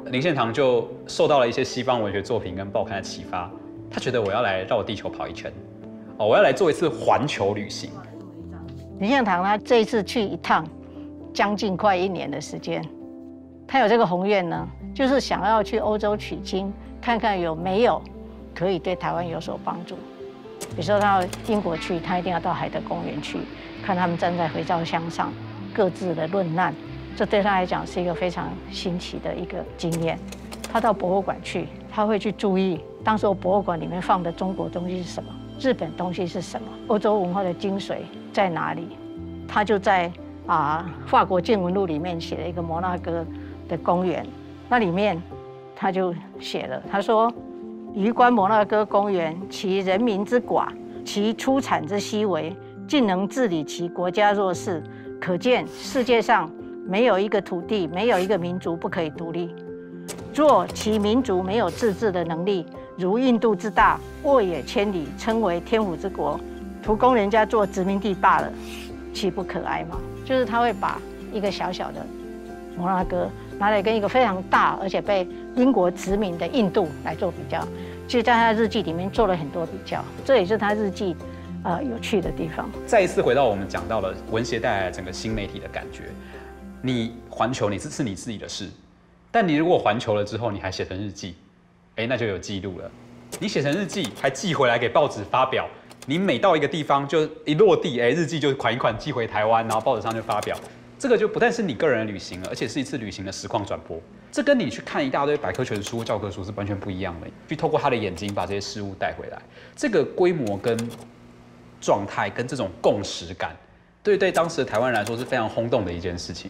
林献堂就受到了一些西方文学作品跟报刊的启发，他觉得我要来绕地球跑一圈，我要来做一次环球旅行。 林献堂他这一次去一趟，将近快1年的时间，他有这个宏愿呢，就是想要去欧洲取经，看看有没有可以对台湾有所帮助。比如说到英国去，他一定要到海德公园去，看他们站在回照箱上各自的论难，这对他来讲是一个非常新奇的一个经验。他到博物馆去，他会去注意当时博物馆里面放的中国东西是什么，日本东西是什么，欧洲文化的精髓在哪里。他就在法国见闻录里面写了一个摩纳哥的公园，那里面他就写了，他说：于观摩纳哥公园，其人民之寡，其出产之稀微，竟能治理其国家弱势，可见世界上没有一个土地，没有一个民族不可以独立。若其民族没有自治的能力，如印度之大，沃野千里，称为天府之国，图供人家做殖民地罢了，岂不可哀吗？就是他会把一个小小的摩纳哥拿来跟一个非常大而且被英国殖民的印度来做比较，其实在他的日记里面做了很多比较，这也是他日记有趣的地方。 再一次回到我们讲到了文学带来整个新媒体的感觉，你环球你是你自己的事，但你如果环球了之后，你还写成日记，那就有记录了。你写成日记还寄回来给报纸发表，你每到一个地方就一落地，日记就款一款寄回台湾，然后报纸上就发表。这个就不但是你个人的旅行了，而且是一次旅行的实况转播。这跟你去看一大堆百科全书、教科书是完全不一样的。去透过他的眼睛把这些事物带回来，这个规模跟状态跟这种共识感，对当时的台湾人来说是非常轰动的一件事情。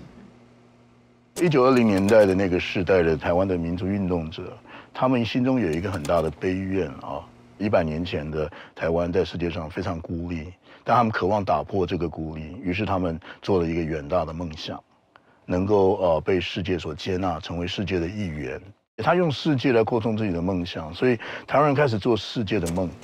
1920年代的那个世代的台湾的民族运动者，他们心中有一个很大的悲怨100年前的台湾在世界上非常孤立，但他们渴望打破这个孤立，于是他们做了一个远大的梦想，能够被世界所接纳，成为世界的一员。他用世界来扩充自己的梦想，所以台湾人开始做世界的梦。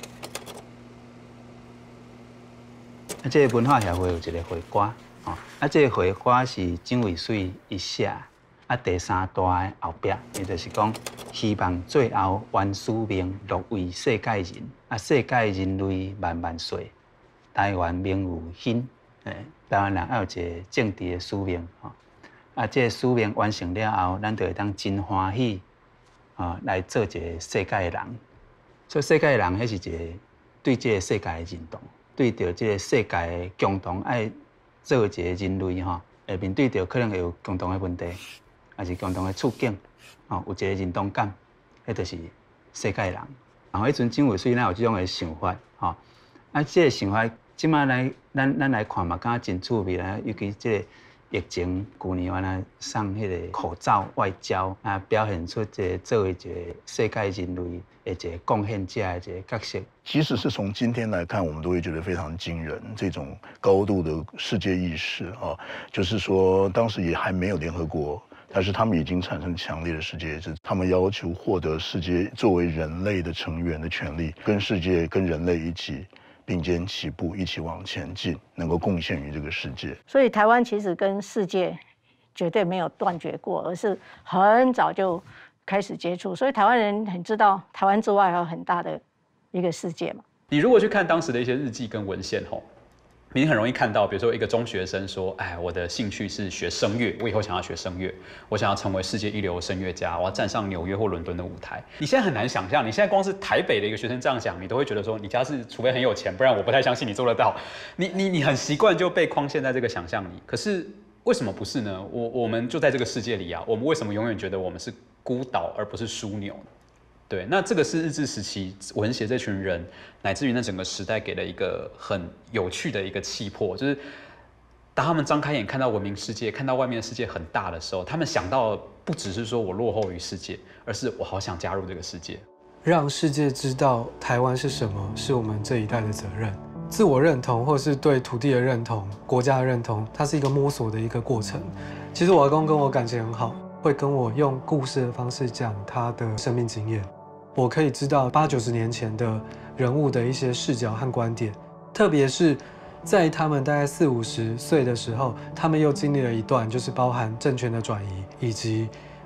这个文化协会有一个会歌，这个会歌是蒋渭水伊写。第3段的后壁，伊就是讲，希望最后原使命乐为世界人，世界人类万万岁，台湾名有兴，台湾人要有一个政治的使命，这个使命完成了后，咱就会当真欢喜，来做一个世界的人。做世界的人，迄是一个对这个世界的认同，对着这个世界的共同爱做一个人类会面对着可能会有共同的问题。还是共同的处境，有一个认同感，迄就是世界人。然后迄阵蒋渭水咱有这种的想法，这个想法，即摆来咱来看嘛，感觉真趣味啦。尤其这个疫情，去年原来送迄个口罩外交，表现出这个作为一个世界人类的一个贡献者的一个角色。 即使是从今天来看，我们都会觉得非常惊人，这种高度的世界意识就是说当时也还没有联合国。但是他们已经产生强烈的世界意识，他们要求获得世界作为人类的成员的权利，跟世界、跟人类一起并肩齐步，一起往前进，能够贡献于这个世界。 所以台湾其实跟世界绝对没有断绝过，而是很早就开始接触。所以台湾人很知道，台湾之外还有很大的一个世界嘛。 你如果去看当时的一些日记跟文献你很容易看到，比如说一个中学生说：“我的兴趣是学声乐，我以后想要学声乐，我想要成为世界一流的声乐家，我要站上纽约或伦敦的舞台。”你现在很难想象，你现在光是台北的一个学生这样讲，你都会觉得说，你家是除非很有钱，不然我不太相信你做得到。你很习惯就被框限在这个想象里。可是为什么不是呢？我们就在这个世界里啊，我们为什么永远觉得我们是孤岛而不是枢纽呢？对，那这个是日治时期文协这群人，乃至于那整个时代给了一个很有趣的一个气魄，就是当他们张开眼看到文明世界，看到外面的世界很大的时候，他们想到不只是说我落后于世界，而是我好想加入这个世界。 让世界知道台湾是什么，是我们这一代的责任。自我认同，或是对土地的认同、国家的认同，它是一个摸索的一个过程。其实我阿公跟我感情很好，会跟我用故事的方式讲他的生命经验。我可以知道80、90年前的人物的一些视角和观点，特别是在他们大概40、50岁的时候，他们又经历了一段就是包含政权的转移，以及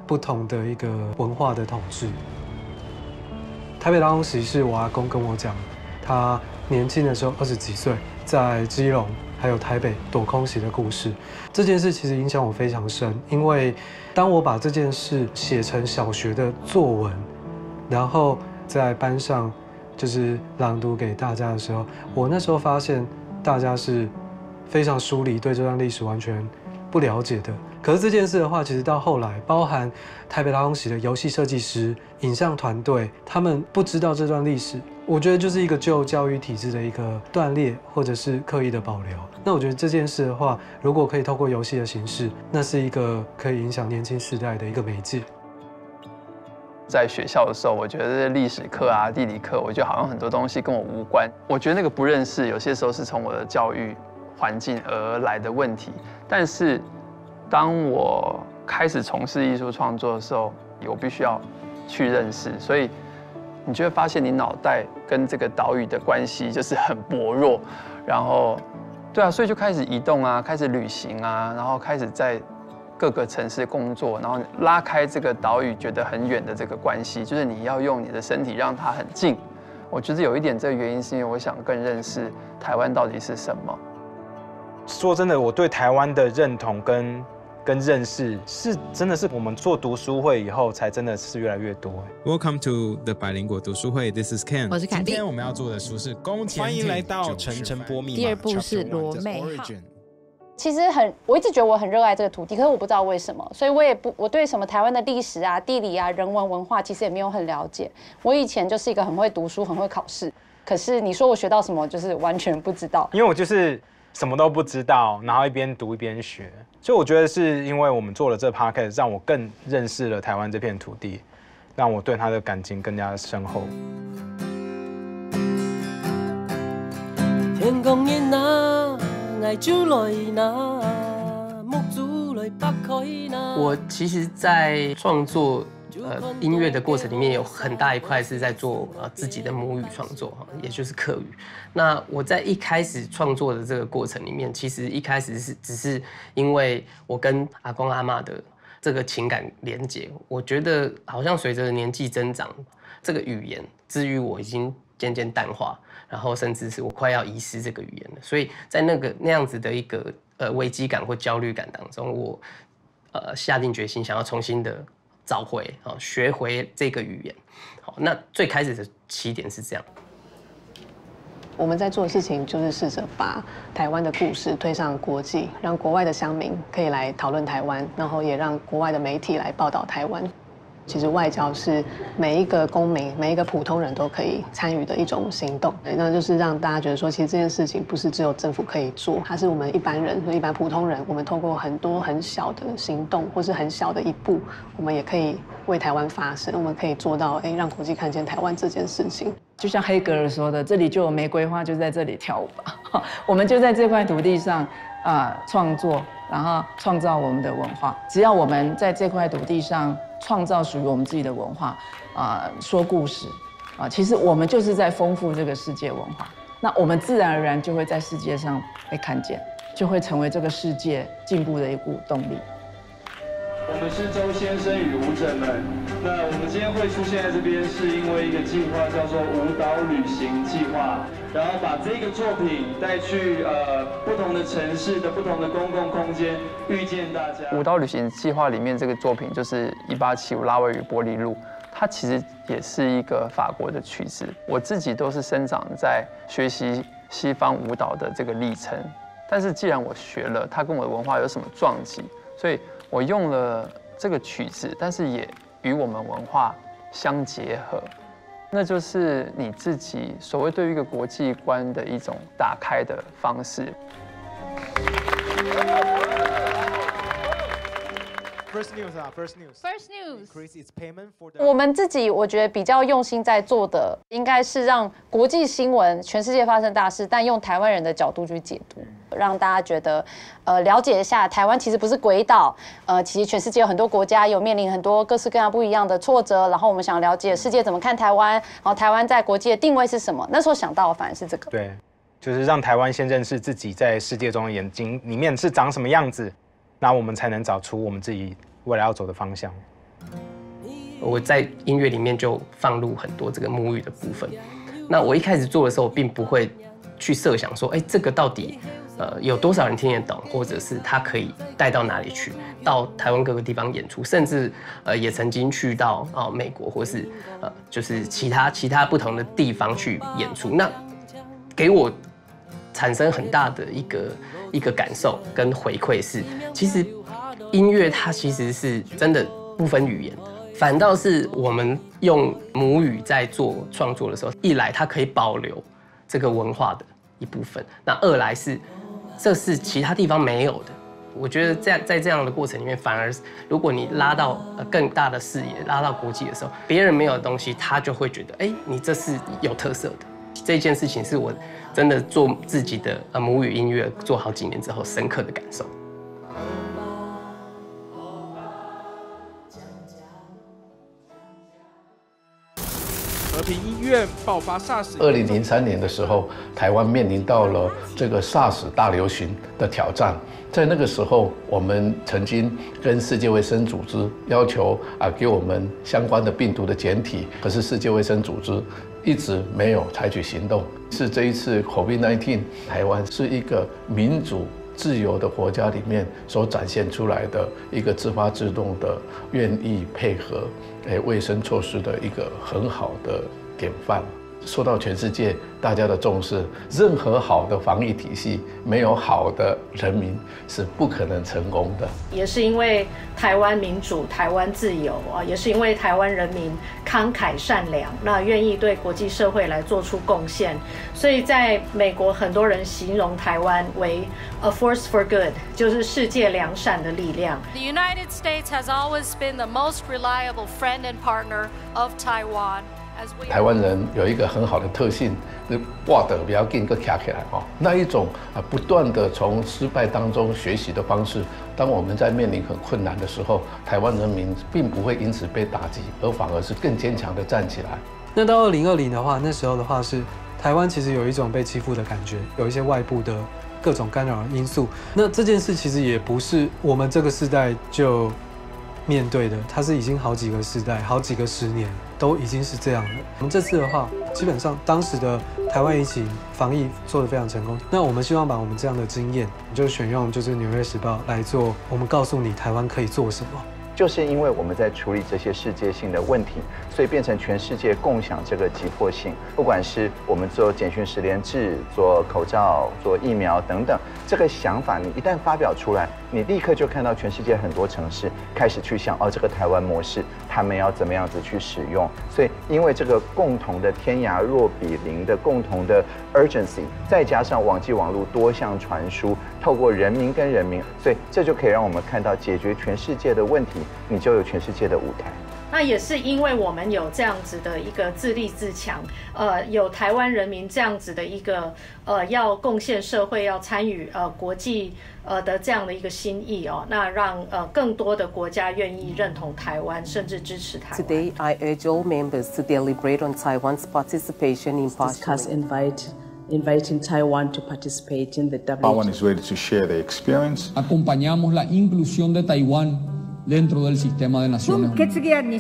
不同的一个文化的统治。台北大空袭是我阿公跟我讲，他年轻的时候20几岁，在基隆还有台北躲空袭的故事。这件事其实影响我非常深，因为当我把这件事写成小学的作文，然后在班上就是朗读给大家的时候，我那时候发现大家是非常疏离，对这段历史完全不了解的。可是这件事的话，其实到后来，包含台北大空袭的游戏设计师、影像团队，他们不知道这段历史，我觉得就是一个旧教育体制的一个断裂，或者是刻意的保留。那我觉得这件事的话，如果可以透过游戏的形式，那是一个可以影响年轻世代的一个媒介。 在学校的时候，我觉得这些历史课啊、地理课，我觉得好像很多东西跟我无关。我觉得那个不认识，有些时候是从我的教育环境而来的问题。但是当我开始从事艺术创作的时候，我必须要去认识，所以你就会发现你脑袋跟这个岛屿的关系就是很薄弱。然后，对啊，所以就开始移动啊，开始旅行啊，然后开始在各个城市工作，然后拉开这个岛屿觉得很远的这个关系，就是你要用你的身体让它很近。我觉得有一点这个原因是因为我想更认识台湾到底是什么。 说真的，我对台湾的认同跟认识是真的是我们做读书会以后才真的是越来越多。 Welcome to the 百灵果读书会 ，This is Ken。 我是凯莉。 今天我们要做的书是《宫前》，欢迎来到《陈晨波密码》。 第二部是罗妹。 其实我一直觉得我很热爱这个土地，可是我不知道为什么，所以我对什么台湾的历史啊、地理啊、人文文化，其实也没有很了解。我以前就是一个很会读书、很会考试，可是你说我学到什么，就是完全不知道。 因为我就是什么都不知道，然后一边读一边学，所以我觉得是因为我们做了这 podcast， 让我更认识了台湾这片土地，让我对它的感情更加深厚。天公人啊，爱就来拿， 木主来北开拿。我其实，在创作音乐的过程里面，有很大一块是在做自己的母语创作，也就是客语。那我在一开始创作的这个过程里面，其实一开始只是因为我跟阿公阿嬷的这个情感连结，我觉得好像随着年纪增长，这个语言至于我已经渐渐淡化，然后甚至是我快要遗失这个语言了。所以在那样子的一个危机感或焦虑感当中，我下定决心想要重新的找回学回这个语言。好，那最开始的起点是这样。 我们在做的事情就是试着把台湾的故事推上国际，让国外的乡民可以来讨论台湾，然后也让国外的媒体来报道台湾。其实外交是每一个公民、每一个普通人都可以参与的一种行动，那就是让大家觉得说，其实这件事情不是只有政府可以做，它是我们一般人、一般普通人，我们透过很多很小的行动，或是很小的一步，我们也可以为台湾发声，我们可以做到让国际看见台湾这件事情。 就像黑格尔说的，这里就有玫瑰花，就在这里跳舞吧。我们就在这块土地上创作，然后创造我们的文化。只要我们在这块土地上创造属于我们自己的文化，说故事，其实我们就是在丰富这个世界文化。那我们自然而然就会在世界上被看见，就会成为这个世界进步的一股动力。 我们是周先生与舞者们。那我们今天会出现在这边，是因为一个计划叫做舞蹈旅行计划，然后把这个作品带去不同的城市的不同的公共空间，遇见大家。 舞蹈旅行计划里面这个作品就是1875拉威与玻璃路，它其实也是一个法国的曲子。我自己都是生长在学习西方舞蹈的这个历程，但是既然我学了，它跟我的文化有什么撞击，所以我用了这个曲子，但是也与我们文化相结合，那就是你自己所谓对于一个国际观的一种打开的方式。 First news。我们自己我觉得比较用心在做的，应该是让国际新闻、全世界发生大事，但用台湾人的角度去解读，让大家觉得，了解一下台湾其实不是鬼岛，其实全世界有很多国家有面临很多各式各样不一样的挫折，然后我们想了解世界怎么看台湾，然后台湾在国际的定位是什么。那时候想到的反而是这个。 对，就是让台湾先认识自己在世界中的眼睛里面是长什么样子。那我们才能找出我们自己未来要走的方向。 我在音乐里面就放入很多这个母语的部分。那我一开始做的时候，我并不会去设想说，这个到底有多少人听得懂，或者是它可以带到哪里去，到台湾各个地方演出，甚至也曾经去到美国，或是就是其他不同的地方去演出。那给我产生很大的一个感受跟回馈是，其实音乐它其实是真的不分语言的。反倒是我们用母语在做创作的时候，一来它可以保留这个文化的一部分，那二来是这是其他地方没有的。我觉得在这样的过程里面，反而如果你拉到更大的视野，拉到国际的时候，别人没有的东西，他就会觉得，你这是有特色的。这件事情是我真的做自己的母语音乐做好几年之后深刻的感受。 和平医院爆发 SARS。 2003年的时候，台湾面临到了这个 SARS 大流行的挑战。在那个时候，我们曾经跟世界卫生组织要求给我们相关的病毒的检体，可是世界卫生组织一直没有采取行动。是这一次 COVID-19， 台湾是一个民主自由的国家里面所展现出来的一个自发自动的愿意配合卫生措施的一个很好的典范，受到全世界大家的重视。任何好的防疫体系，没有好的人民是不可能成功的。 也是因为台湾民主、台湾自由啊，也是因为台湾人民慷慨善良，那愿意对国际社会来做出贡献，所以在美国很多人形容台湾为 a force for good， 就是世界良善的力量。 The United States has always been the most reliable friend and partner of Taiwan。 台湾人有一个很好的特性，挂得比较紧，个卡起来那一种不断的从失败当中学习的方式。当我们在面临很困难的时候，台湾人民并不会因此被打击，而反而是更坚强的站起来。 那到2020的话，那时候的话是台湾其实有一种被欺负的感觉，有一些外部的各种干扰的因素。那这件事其实也不是我们这个世代就面对的，它是已经好几个世代、好几个10年都已经是这样了。我们这次的话，基本上当时的台湾疫情防疫做得非常成功。那我们希望把我们这样的经验，就选用就是《纽约时报》来做，我们告诉你台湾可以做什么。 就是因为我们在处理这些世界性的问题，所以变成全世界共享这个急迫性。不管是我们做简讯实联制、做口罩、做疫苗等等，这个想法你一旦发表出来，你立刻就看到全世界很多城市开始去想，这个台湾模式他们要怎么样子去使用。所以因为这个共同的天涯若比邻的共同的 urgency， 再加上网际网络多项传输，透过人民跟人民，所以这就可以让我们看到解决全世界的问题，你就有全世界的舞台。 那也是因为我们有这样子的一个自立自强，有台湾人民这样子的一个要贡献社会、要参与国际的这样的一个心意那让更多的国家愿意认同台湾，甚至支持台湾。 Today, I urge all members to deliberate on Taiwan's participation in inviting Taiwan to participate in the WHO. Taiwan is ready to share the experience. Acompañamos la inclusión de Taiwán dentro del sistema de Naciones Unidas.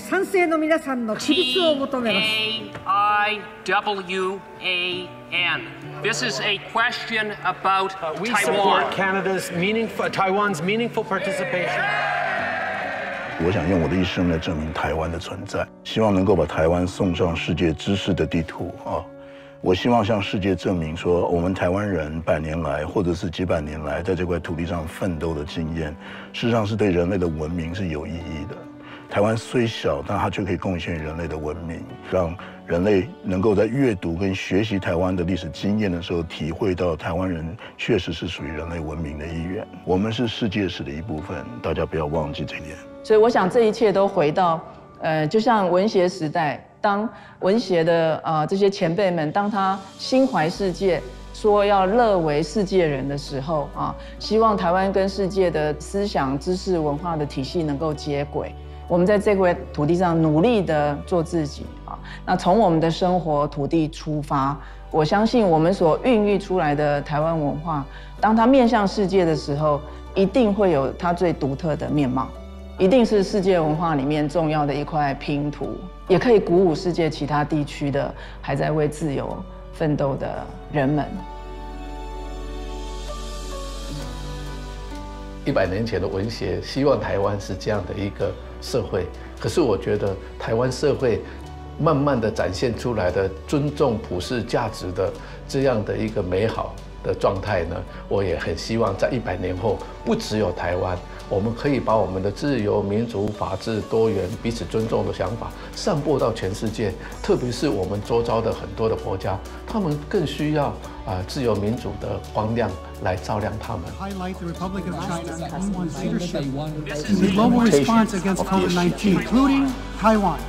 T-A-I-W-A-N. This is a question about we Taiwan. Support Taiwan's meaningful participation. 我想用我的一生来证明台湾的存在，希望能够把台湾送上世界知识的地图我希望向世界证明说，我们台湾人100年来，或者是几百年来，在这块土地上奋斗的经验，事实上是对人类的文明是有意义的。台湾虽小，但它却可以贡献人类的文明，让人类能够在阅读跟学习台湾的历史经验的时候，体会到台湾人确实是属于人类文明的一员。我们是世界史的一部分，大家不要忘记这一点。 所以我想这一切都回到，就像文学时代。当文学的这些前辈们，当他心怀世界，说要乐为世界人的时候希望台湾跟世界的思想、知识、文化的体系能够接轨。我们在这块土地上努力的做自己那从我们的生活土地出发，我相信我们所孕育出来的台湾文化，当它面向世界的时候，一定会有它最独特的面貌。 一定是世界文化里面重要的一块拼图，也可以鼓舞世界其他地区的还在为自由奋斗的人们。 100年前的文学，希望台湾是这样的一个社会。可是我觉得台湾社会慢慢的展现出来的尊重普世价值的这样的一个美好的状态呢，我也很希望在100年后，不只有台湾，我们可以把我们的自由、民主、法治、多元、彼此尊重的想法散播到全世界，特别是我们周遭的很多的国家，他们更需要自由民主的光亮来照亮他们。 The global response against COVID-19, including Taiwan.